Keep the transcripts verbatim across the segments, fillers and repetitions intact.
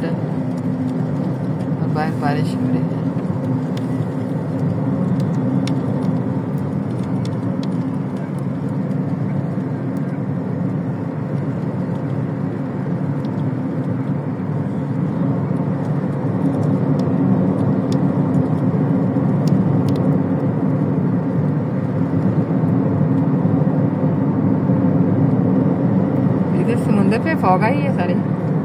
है और बाहर बारिश हो रही है। समुद्र पे फॉग आई है सारी।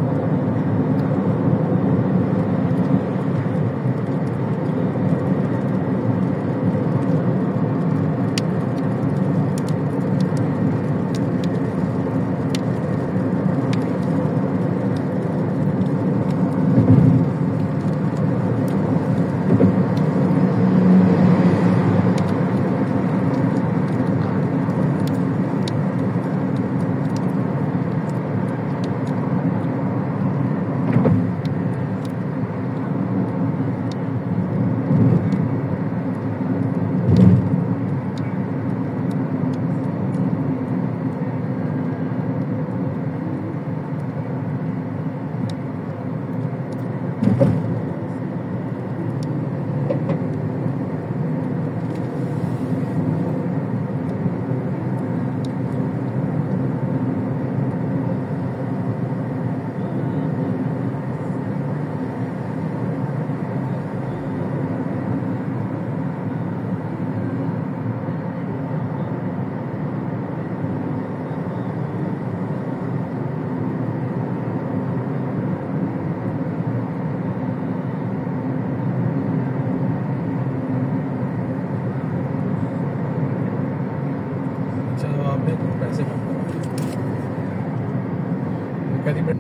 पैसे करीब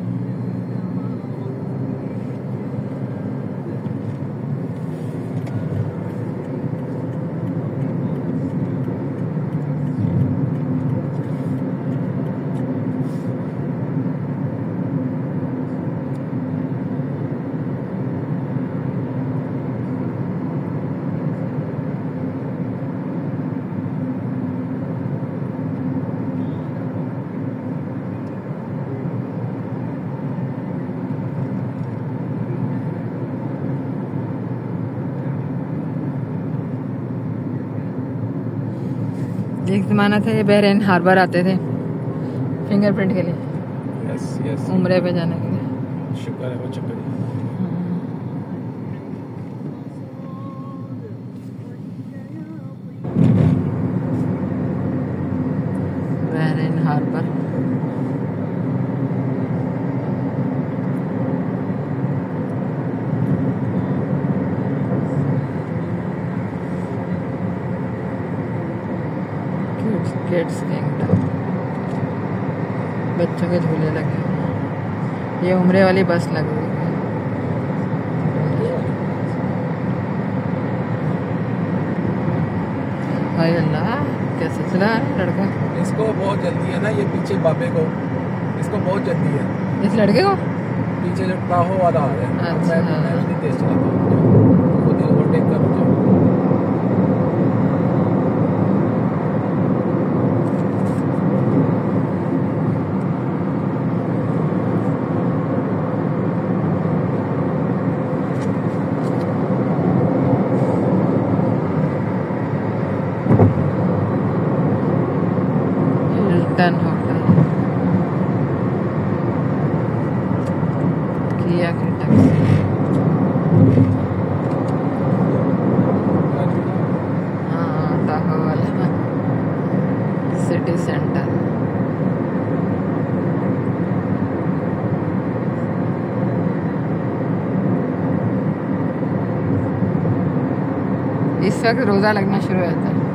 एक जमाना था ये बहरीन हार्बर आते थे फिंगरप्रिंट के लिए। यस यस उम्रे पे जाने के लिए। शुक्र है वो चक्कर बहरीन हार्बर। किड्स किंगडम, बच्चों के झूले लगे। ये उम्रे वाली बस लगी हुई है। हाय अल्लाह, कैसे चला है लड़का। इसको बहुत जल्दी है ना, ये पीछे बाबे को, इसको बहुत जल्दी है इस लड़के को। पीछे जो टाहो वाला आ रहा है। अच्छा। मैं मैं भी नहीं तेज चलाता, खुद ही ओवरटेक कर जाऊँ। हिल्टन होटल, किया की टैक्सी। हाँ टाहो वाला सिटी सेंटर। इस वक्त रोज़ा लगना शुरू हो जाता है।